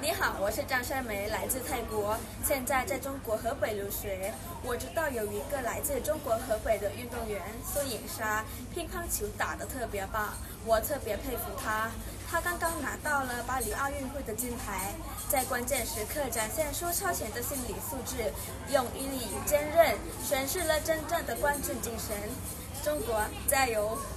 你好，我是张善梅，来自泰国，现在在中国河北留学。我知道有一个来自中国河北的运动员孙颖莎，乒乓球打得特别棒，我特别佩服她。她刚刚拿到了巴黎奥运会的金牌，在关键时刻展现出超前的心理素质，用毅力与坚韧诠释了真正的冠军精神。中国加油！